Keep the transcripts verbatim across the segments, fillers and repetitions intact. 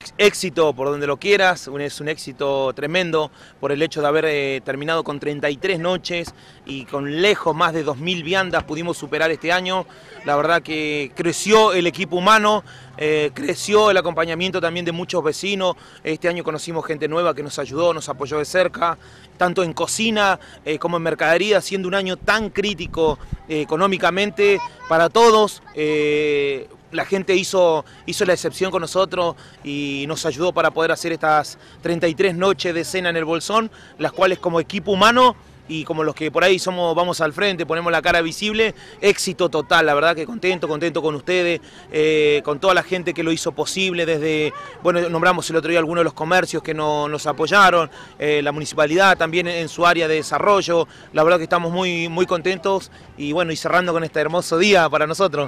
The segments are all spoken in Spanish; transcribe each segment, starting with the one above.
éxito por donde lo quieras, es un éxito tremendo por el hecho de haber eh, terminado con treinta y tres noches y con lejos más de dos mil viandas pudimos superar este año. La verdad que creció el equipo humano, eh, creció el acompañamiento también de muchos vecinos. Este año conocimos gente nueva que nos ayudó, nos apoyó de cerca, tanto en cocina eh, como en mercadería, siendo un año tan crítico eh, económicamente para todos. Eh, La gente hizo, hizo la excepción con nosotros y nos ayudó para poder hacer estas treinta y tres noches de cena en el Bolsón, las cuales como equipo humano y como los que por ahí somos, vamos al frente, ponemos la cara visible, éxito total, la verdad que contento, contento con ustedes, eh, con toda la gente que lo hizo posible, desde, bueno, nombramos el otro día algunos de los comercios que no, nos apoyaron, eh, la municipalidad también en su área de desarrollo, la verdad que estamos muy, muy contentos y bueno, y cerrando con este hermoso día para nosotros.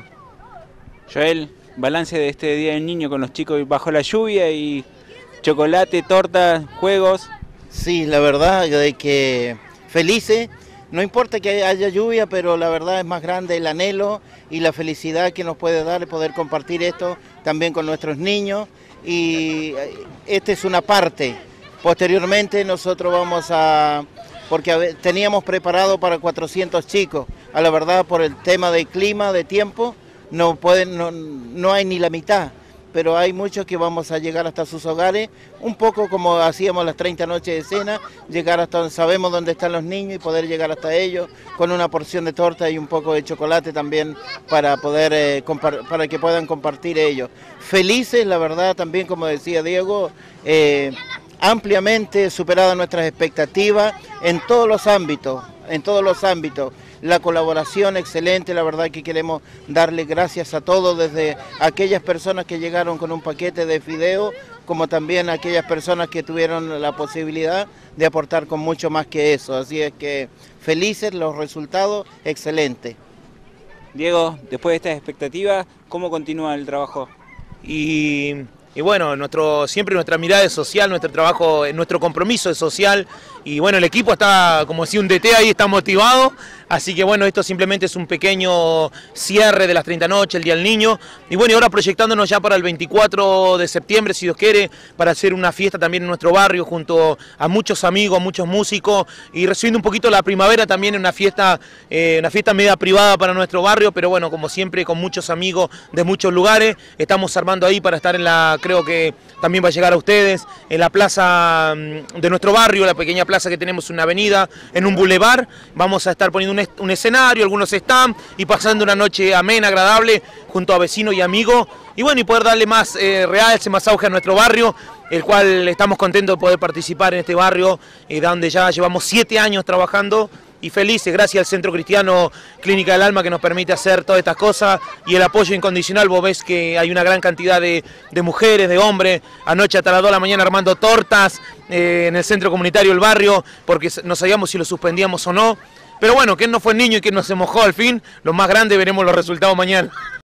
Joel, balance de este Día del Niño con los chicos bajo la lluvia y chocolate, torta, juegos. Sí, la verdad de que felices, no importa que haya lluvia, pero la verdad es más grande el anhelo y la felicidad que nos puede dar poder compartir esto también con nuestros niños. Y esta es una parte. Posteriormente nosotros vamos a, porque teníamos preparado para cuatrocientos chicos, a la verdad por el tema del clima, de tiempo, no, pueden, no, no hay ni la mitad, pero hay muchos que vamos a llegar hasta sus hogares, un poco como hacíamos las treinta noches de cena, llegar hasta donde sabemos dónde están los niños y poder llegar hasta ellos con una porción de torta y un poco de chocolate también para poder eh, para que puedan compartir ellos. Felices, la verdad, también como decía Diego, eh, ampliamente superada nuestras expectativas en todos los ámbitos, en todos los ámbitos. La colaboración excelente, la verdad que queremos darle gracias a todos, desde aquellas personas que llegaron con un paquete de fideo, como también aquellas personas que tuvieron la posibilidad de aportar con mucho más que eso. Así es que felices, los resultados excelentes. Diego, después de estas expectativas, ¿cómo continúa el trabajo? Y... Y bueno, nuestro, siempre nuestra mirada es social, nuestro trabajo, nuestro compromiso es social. Y bueno, el equipo está, como decía un D T ahí, está motivado. Así que bueno, esto simplemente es un pequeño cierre de las treinta noches, el Día del Niño. Y bueno, y ahora proyectándonos ya para el veinticuatro de septiembre, si Dios quiere, para hacer una fiesta también en nuestro barrio, junto a muchos amigos, muchos músicos. Y recibiendo un poquito la primavera también en una fiesta, eh, una fiesta media privada para nuestro barrio. Pero bueno, como siempre, con muchos amigos de muchos lugares. Estamos armando ahí para estar en la... Creo que también va a llegar a ustedes, en la plaza de nuestro barrio, la pequeña plaza que tenemos en una avenida, en un bulevar. Vamos a estar poniendo un, un escenario, algunos están, y pasando una noche amena, agradable, junto a vecinos y amigos. Y bueno, y poder darle más eh, realce, más auge a nuestro barrio, el cual estamos contentos de poder participar en este barrio, eh, donde ya llevamos siete años trabajando. Y felices, gracias al Centro Cristiano Clínica del Alma que nos permite hacer todas estas cosas y el apoyo incondicional. Vos ves que hay una gran cantidad de, de mujeres, de hombres, anoche hasta las dos de la mañana armando tortas eh, en el centro comunitario del barrio, porque no sabíamos si lo suspendíamos o no. Pero bueno, quién no fue el niño y quién no se mojó al fin, lo más grande, veremos los resultados mañana.